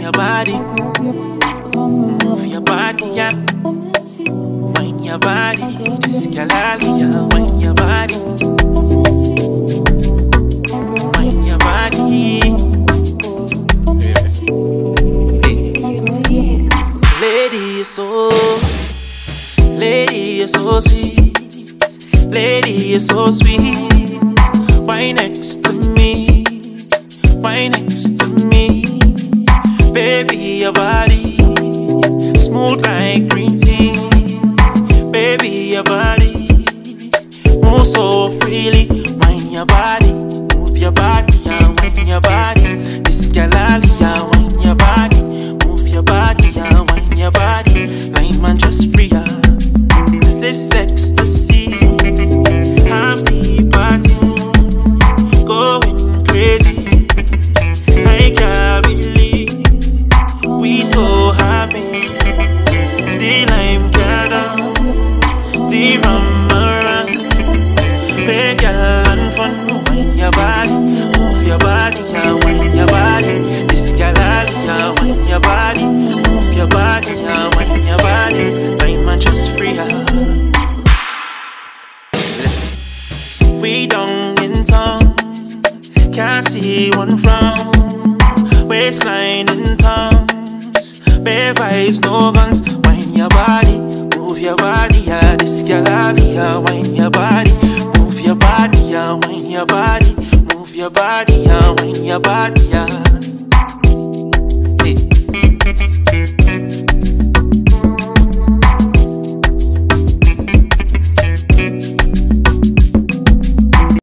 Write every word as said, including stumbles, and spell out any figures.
your body, move your body, yeah. Whine your body, this girl, yeah. Whine your body, whine your body. Lady, you're so, lady, you're so sweet. Lady, you're so sweet. Why next to me? Why next to me? Baby, your body smooth like green tea. Baby, your body move so freely. Whine your body, move your body, yeah. Whine your body, this girl, yeah. Whine your body, move your body, yeah. Whine your body, like man just free, yeah. This ecstasy, half the party going crazy. I can't believe we so happy. The lime gather, the rum around. Big girl and fun. Whine your body, move your body, yeah. Whine your body, this girl, yeah. Whine your body, move your body, yeah. Whine your body, like man just free, yeah. Listen, we down in town, can't see one from. Waistline in tongues, bare vibes, no guns. Whine your body, move your body, yeah. This girl, yeah. Whine your body, move your body, yeah. Whine your body, move your body, yeah. Whine your body, yeah.